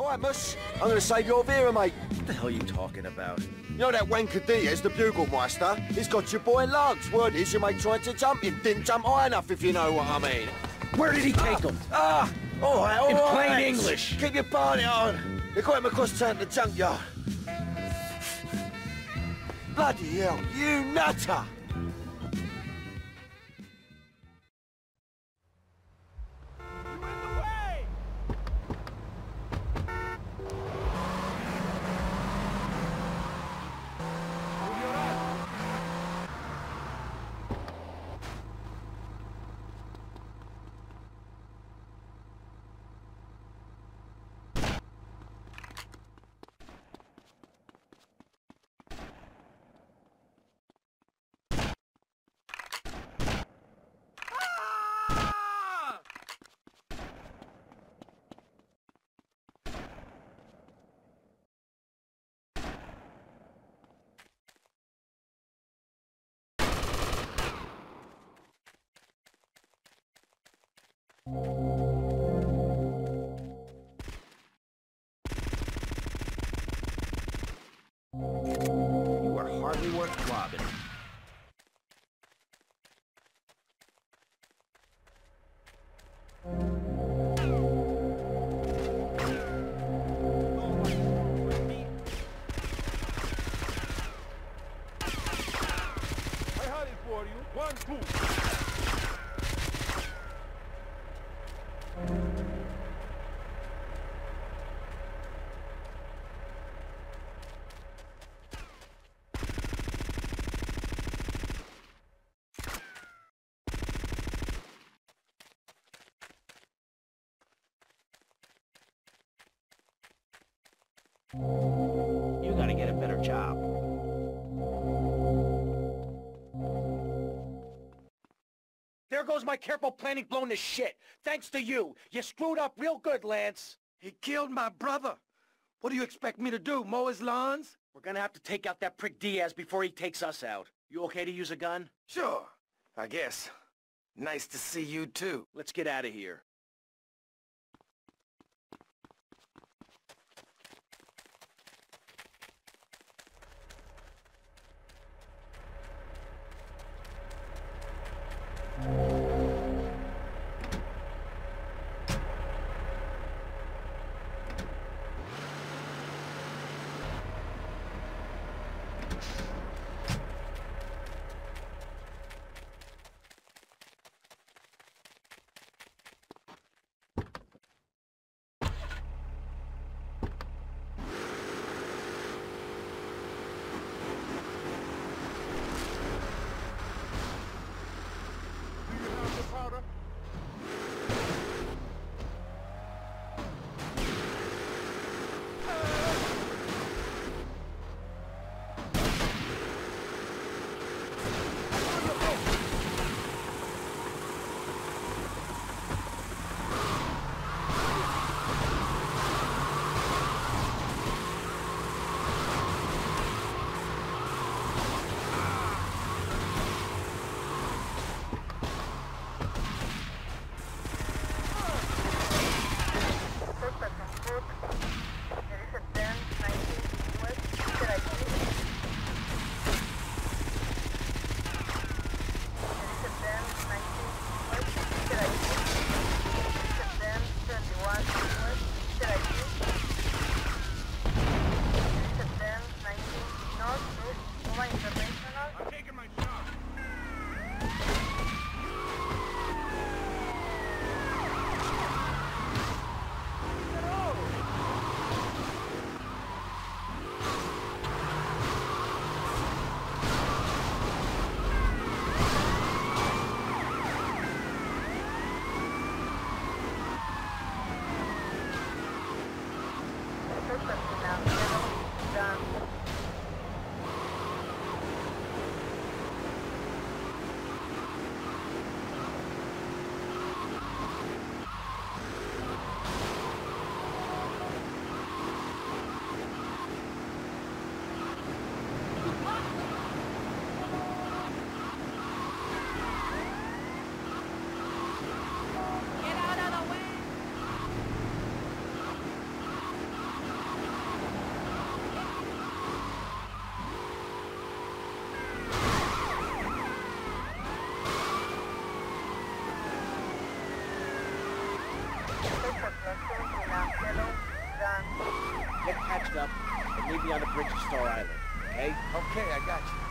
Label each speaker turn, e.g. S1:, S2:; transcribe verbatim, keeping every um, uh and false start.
S1: right, Mus. I'm gonna save your Vera, mate.
S2: What the hell are you talking about?
S1: You know that wanker Diaz, the bugle-meister? He's got your boy Lance. Word is your mate tried to jump him. Didn't jump high enough, if you know what I mean.
S2: Where did he take him?
S1: Ah! All right, all
S2: In
S1: right.
S2: plain English.
S1: Keep your party on. They got him across town to the junkyard. Bloody hell, you nutter!
S2: You are hardly worth robbing.
S3: I had it for you. One, two.
S2: You gotta get a better job. There goes my careful planning blown to shit. Thanks to you. You screwed up real good, Lance.
S4: He killed my brother. What do you expect me to do, mow his lawns?
S2: We're gonna have to take out that prick Diaz before he takes us out. You okay to use a gun?
S4: Sure, I guess. Nice to see you too.
S2: Let's get out of here. up and meet me on the bridge of Star Island, okay?
S4: Okay, I got you.